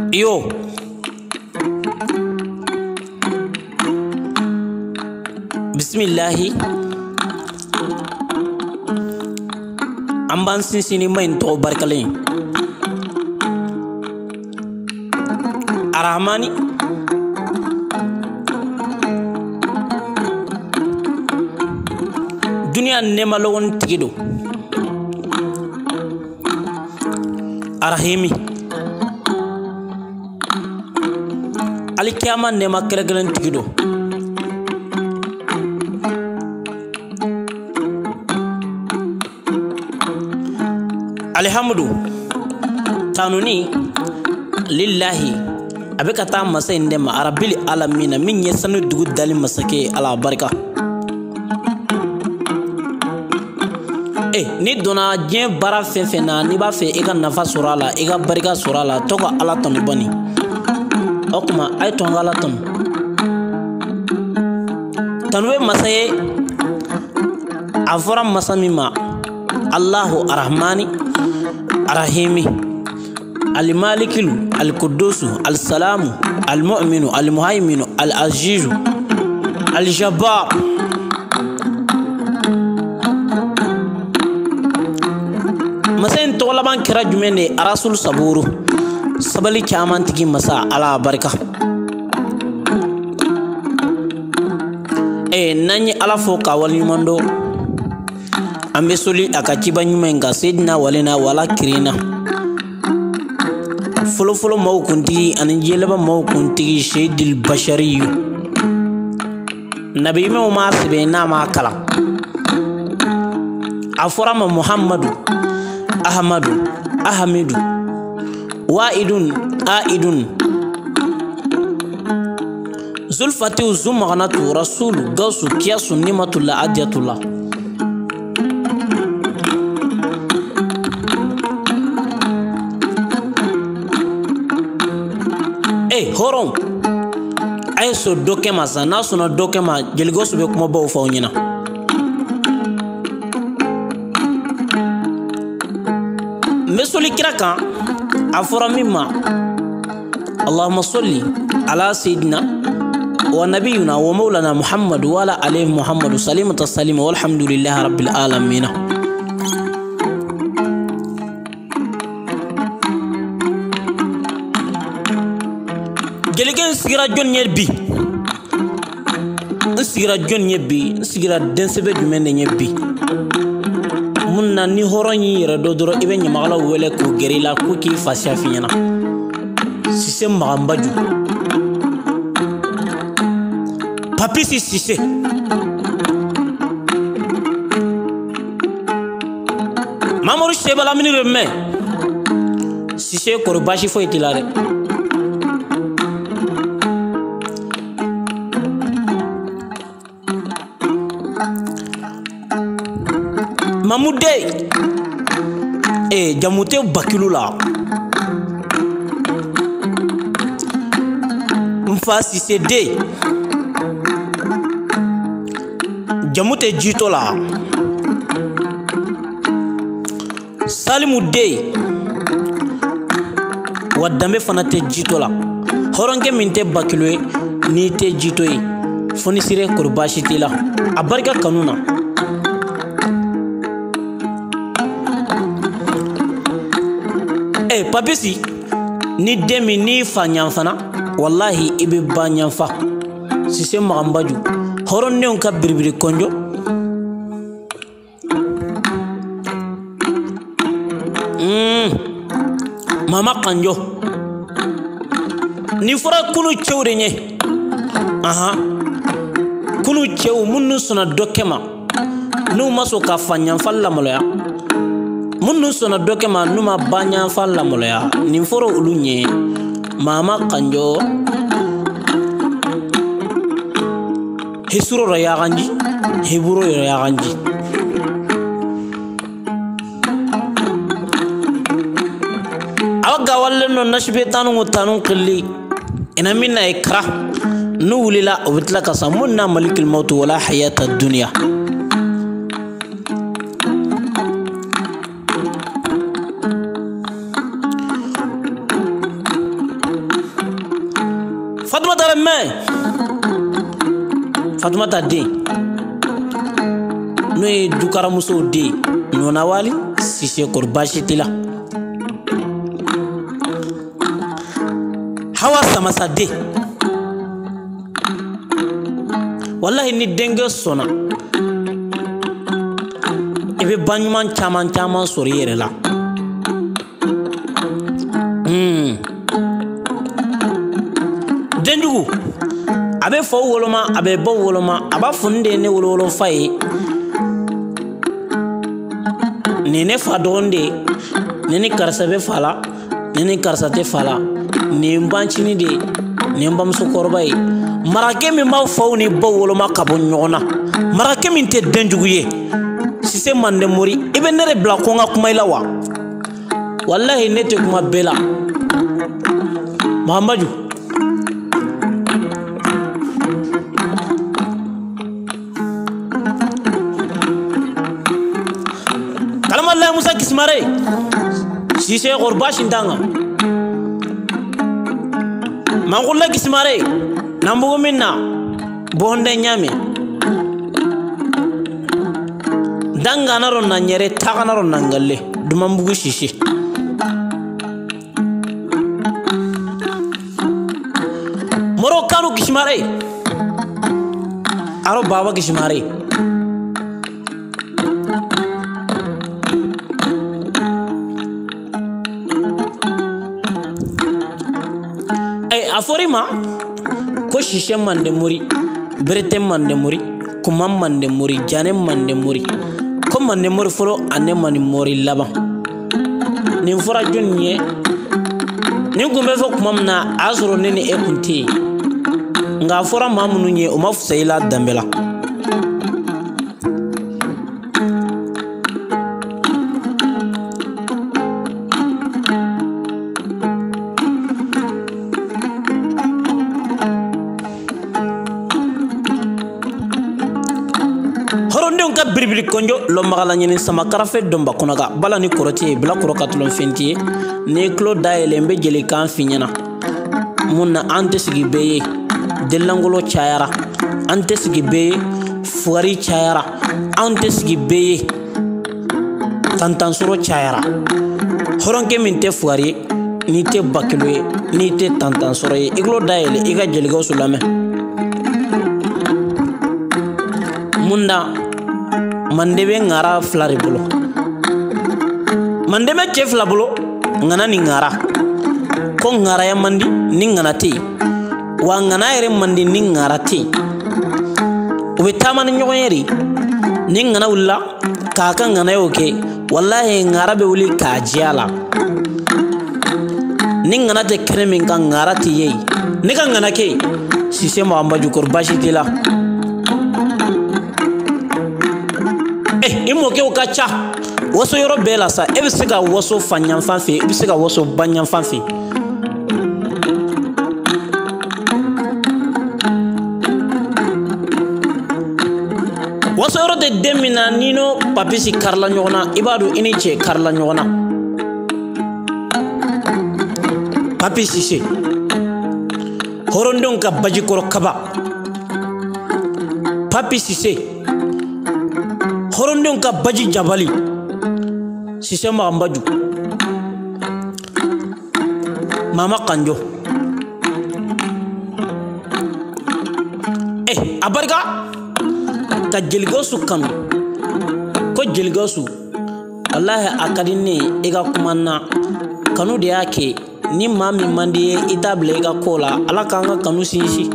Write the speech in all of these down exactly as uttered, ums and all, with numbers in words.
Yo, bismillahi an b'an sinsin ni maɲi tɔgɔ barikalen Arahmani duniya nɛɛma lɔgɔni tigi don Arahimi alikiyama nɛɛma kɛrɛnkɛrɛn tigi don Alhamdu tanuni lillahi abe ka taa masa in de ma arabil alamina min ye sanu dugu dali masake ala barika eh ni donna diɲɛ baara fɛn fɛn na ni b'a fɛ i ka nafa sɔrɔ a la i ka barika sɔrɔ a la to ka ala tanu bani o kuma a ye to ala tanu tanu bɛ masa ye a fɔra masa min ma Allahu Arahmani Arahimi Al-Malikilu Al-Qudusu Al-Salamu Al-Mu'minu Al-Muhaiminu Al-Azizu Al-Jabbar masa in tɔgɔ laban kɛra jumɛn de ye Arasul Saburu sabali caman tigi masa ala barika eh n'an ye ala fo k'a waleɲuman dɔn an bɛ soli a ka ciba ɲuman in kan Seydina walena wala kirina fɔlɔfɔlɔ maaw kuntigi ani diɲɛlaba maaw kuntigi Seydil Bashariyu nabi ɲumanw m'a sɛbɛn n'a m'a kalan a fɔra ma Muhamadu Ahmadu Ahamidu Wa'idun A'idun Zulfatihu Zumaganatu Rasulu Gawsu Kiyasu Nimatullah Adiyatullah eh horon ay so doke ma sa na sona doke ma jeligosu be kuma baw faw nyina mesoli kira kan afora mimma Allahumma salli ala sayyidina wa nabiyina wa maulana Muhammad wa ala alihi Muhammad sallallahu alaihi wa walhamdulillahi rabbil alamin Geligen sigira jon ɲɛ bi n sigira jon ɲɛ bi n sigira densɛbɛ jumɛn de ɲɛ bi mun na ni hɔrɔn y'i yɛrɛ dɔ dɔrɔn i bɛ ɲamakalaw wele k'u gɛrɛ i la ko k'i fasiya f'i ɲɛna Sise Maganbaju Papisi Sise Mamadou Seba Lamini Remɛ Sise kɔrɔ baasi foyi t'i la dɛ Mamude eh jamute bakilu la Mfa Sise de jamute jito la Salimu de wadambe fana te jito la horonke min te bakilu ye ni te jito ye foni sire kurbashi ti la a barika kanuna eh papisi ni demi ni fa ɲanfana wallahi i bɛ ba ɲanfa Sise Maganbaju hɔrɔnnenw ka biribiri kɔnjɔ mm. Mama Kanjɔ ni fɔra kunu cɛw de ɲɛ aha kunu cɛw minnu sɔnna dɔ kɛ ma n'u ma sɔn ka fa ɲanfa lamaloya munnu sɔnna dɔ kɛ ma n'u ma ba ɲanfa lamaloya nin fɔra olu ɲɛ Mama Kanjɔ hisuro ra yaganji hiburo ra yaganji awaga wallen no nashbe tanu tanu qilli ina minna ikra nu wulila obitla kasamunna malikul maut wala hayata dunya Fatumata den n'o ye dukaramusow den Nona Wali Sise kɔri baasi t'i la. Hawa Samasa den wallahi ni denkɛ sɔnna i bɛ baɲuman caman caman sɔrɔ i yɛrɛ la. Hmm. Denjugu a bɛ faw woloma a bɛ baw woloma a b'a fɔ nin de ye ne wolowolo fa ye nin ne fa dɔgɔnin de ye nin ni karisa bɛ fa la nin ni karisa tɛ fa la nin bancinin de ye nin bamusokɔrɔba ye. Marakɛ min b'aw faw ni baw woloma ka bɔ ɲɔgɔn na, marakɛ min tɛ denjugu ye. Sise Mande Mori i bɛ ne de bila ko n ka kuma i la wa? Wallahi ne tɛ kuma bɛɛ la. Mahamadu Kalamalayi Musa Kismare Sise kɔri baasi t'an kan. Mankulla Kismare Nambugu min na bonde ɲami dangana ro na ɲɛrɛ tagana ro na ngalle Dumanbugu Sise. Moro Kanu Kismare aro Baba Kismare ay aforima ko Sise Mande Mori Berete Mande Mori Kuma Mande Mori Jane Mande Mori ko Mande Mori fɔlɔ ani Mande Mori laban nin fɔra jɔnni ye nin kun bɛ fɔ kuma min na a y'a sɔrɔ ne ni e kun tɛ yen nka a fɔra maa minnu ye o ma fisa i la danbe la. Horondenw ka biribiri kɔnjɔ lɔnbagala ɲini sama karafe dɔnba kɔnɔga bala ni kɔrɔti ye bilakɔrɔ ka tulon fɛnti ye ni ye tulo dayɛlɛ n bɛ jelikan fi ɲɛna mun na an tɛ sigi bɛɛ ye delangolo cayara an tɛ sigi bɛɛ ye fugari cayara an tɛ sigi bɛɛ ye tantansɔrɔ cayara hɔrɔnkɛ min tɛ fugari ye n'i tɛ bakilo ye n'i tɛ tantansɔrɔ ye i tulo dayɛlɛ i ka Jelikawusu lamɛn mun na Mande bɛ ŋara fila de bolo. Mande bɛ cɛ fila bolo ŋana ni ŋara ko ŋaraya mandi ni ŋana tɛ yen wa ŋana yɛrɛ mandi ni ŋara tɛ yen u bɛ taama ni ɲɔgɔn ye de ni ŋana wulila k'a ka ŋana y'o kɛ walahi ŋara bɛ wuli k'a jɛ a la ni ŋana tɛ kɛnɛ min kan ŋara tɛ ye ne ka ŋana kɛ Sise Mahamadu kɔri baasi t'i la. I mɔkɛw ka ca waso yɔrɔ bɛɛ la sa e bɛ se ka waso fa ɲanfan fɛ i bɛ se ka waso ba ɲanfan fɛ. Waso yɔrɔ tɛ den min na n'i n'o papisi karila ɲɔgɔn na i b'a dɔn i ni cɛ karila ɲɔgɔn na. Papi Sise hɔrɔndenw ka bajikɔrɔ kaba Papi Sise hɔrɔndenw ka baji jabali Sise Mahamadu Mama Kanjo eh a barika ka Jelikawusu kanu ko Jelikawusu wallahi a ka di ne ye i ka kuma na kanu de y'a kɛ ni maa min man di ye i t'a bila i ka ko la Ala k'an ka kanu sinsin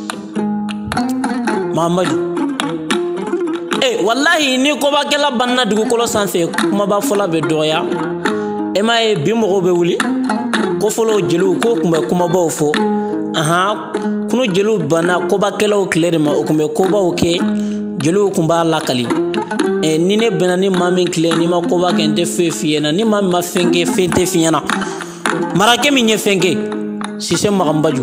Mahamadu. Eh wallahi ni kobakɛla banna dugukolo sanfɛ kumaba fɔla bɛ dɔgɔya e m'a ye bi mɔgɔw bɛ wuli ko fɔlɔ jeliw ko tun bɛ kumabaw fɔ ahan kunu jeliw banna kobakɛlaw tile de ma o tun bɛ kobaw kɛ jeliw tun b'a lakali eh ni ne bɛnna ni maa min tile n'i ma koba kɛ n tɛ foyi f'i ɲɛna ni maa min ma fɛn kɛ fɛn tɛ f'i ɲɛna marakɛ min ye fɛn kɛ Sise Mahamadu.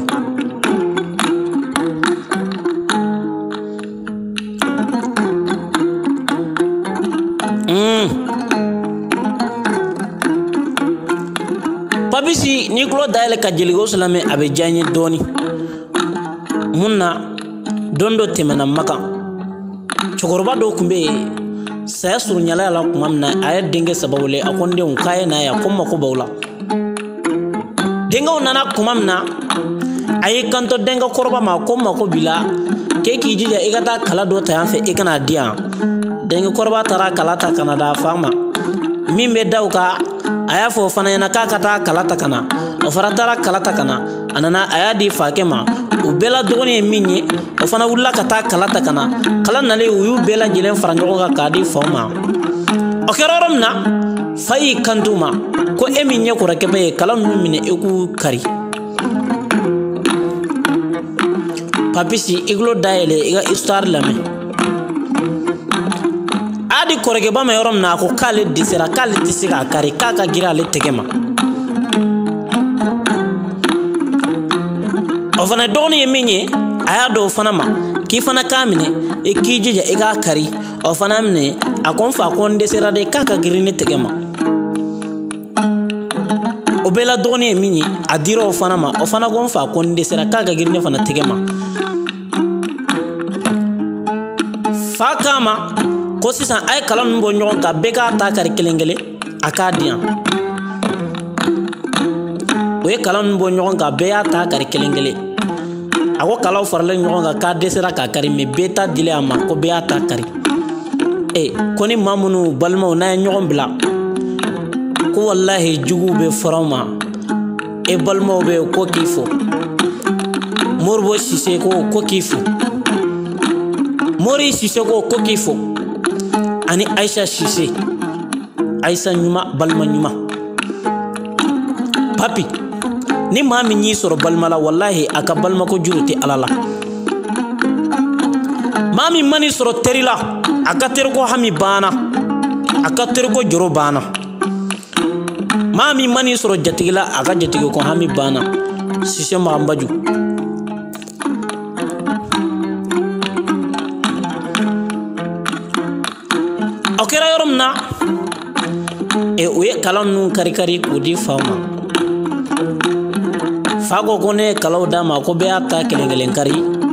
Papisi ni tulo dayɛlɛ ka Jelikawusu lamɛn a bɛ diya n ye dɔɔni mun na don dɔ tɛmɛna Maka cɛkɔrɔba dɔ tun bɛ yen saya surunyala la kuma min na a ye denkɛ saba wele a ko n denw k'a ye n'a ye ko n mako b'aw la denkɛw nana kuma min na a y'i kanto denkɛ kɔrɔba ma ko n mako b'i la k'e k'i jija i ka taa kala dɔ ta yan fɛ i kana di yan denkɛ kɔrɔba taara kala ta kana d'a fa ma min bɛ da o kan a y'a fɔ o fana ɲɛna k'a ka taa kala ta kana o fana taara kala ta kana a nana a y'a di fakɛ ma o bɛɛ la dɔgɔnin ye min ye o fana wulila ka taa kala ta kana kala nalen u y'u bɛɛ lajɛlen fara ɲɔgɔn kan k'a di faw ma o kɛra yɔrɔ min na fa y'i kanto ma ko e min ye kɔrɔkɛ ye kala ninnu minɛ e k'u kari papisi i tulo dayɛlɛ i ka histoire lamɛn a di kɔrɔkɛba ma yɔrɔ min na a ko k'ale dɛsɛra k'ale tɛ se k'a kari k'a ka girin ale tɛgɛ ma o fana dɔgɔnin ye min ye a y'a dɔn o fana ma k'i fana k'a minɛ i k'i jija i k'a kari o fana minɛ a ko n fa ko n dɛsɛra de k'a ka girin ne tɛgɛ ma o bɛɛ la dɔgɔnin ye min ye a dira o fana ma o fana ko n fa ko n dɛsɛra k'a ka girin ne fana tɛgɛ ma fa k'a ma ko sisan a ye kala ninnu bɔ ɲɔgɔn kan bɛɛ k'a ta kari kelen kelen a k'a di yan o ye kala ninnu bɔ ɲɔgɔn kan bɛɛ y'a ta kari kelen kelen a ko kalaw faralen ɲɔgɔn kan k'a dɛsɛra k'a kari mɛ bɛɛ ta dilen a ma ko bɛɛ y'a ta kari e ko ni maa minnu balimaw n'a ye ɲɔgɔn bila ko walahi juguw bɛ fɔra ma e balimaw bɛ ko k'i fo Moribo Sise ko ko k'i fo Mori Sise ko ko k'i fo ani Aisha Sise Aisha ɲuman balima ɲuman papi ni maa min y'i sɔrɔ balima la wallahi a ka balimako juru tɛ Ala la maa min man'i sɔrɔ teri la a ka teriko hami banna a ka teriko joro banna maa min man'i sɔrɔ jatigi la a ka jatigiko hami banna Sise Maganbaju o kɛra yɔrɔ min na e o ye kala ninnu kari kari k'o di faw ma fa ko ko ne ye kalaw d'a ma ko bɛɛ y'a ta kelen kelen kari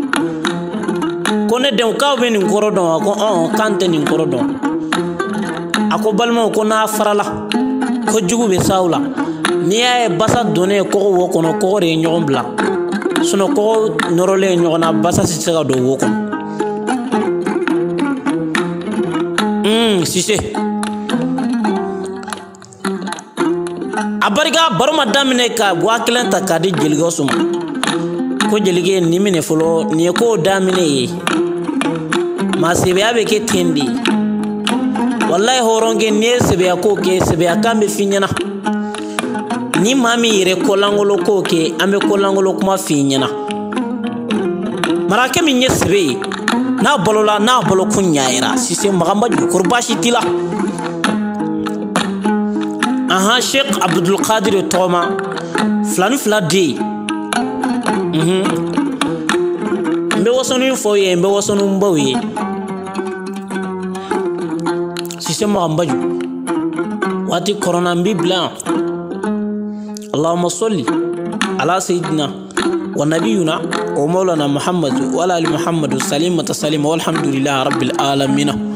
ko ne denw k'aw bɛ nin kɔrɔ dɔn wa ko ɔn k'an tɛ nin kɔrɔ dɔn a ko balimaw ko n'a farala ko jugu bɛ s'aw la n'i y'a ye basa donnen ye kɔgɔ wo kɔnɔ kɔgɔ de ye ɲɔgɔn bila sinon kɔgɔ nɔrɔlen ɲɔgɔn na basa si tɛ se ka don wo kɔnɔ Hmm, Sise a barika baro ma daminɛ ka waa kelen ta k'a di Jelikɛsu ma ko Jelikɛ nin minɛ fɔlɔ nin ye kow daminɛ ye maa sebeya bɛ kɛ ten de wallahi hɔrɔnkɛ n'i ye sebeya kow kɛ sebeya kan bɛ f'i ɲɛna ni maa min yɛrɛ kɔlankolo kow kɛ an bɛ kɔlankolo kuma f'i ɲɛna marakɛ min ye sebe ye n'a balola n'a balo kun ɲayira Sise Maganbaju kɔri baasi t'i la ahan Sheikh Abdul Qadir tɔgɔma filani fila den mhm n bɛ wasɔnni fɔ ye n bɛ wasɔnni baw ye Sise Maganbaju waati kɔrɔna n b'i bila yan Allahumma salli ala sayyidina wa nabiyuna wa maulana Muhammad wa ala ali Muhammad salimata salima walhamdulillahi rabbil alamin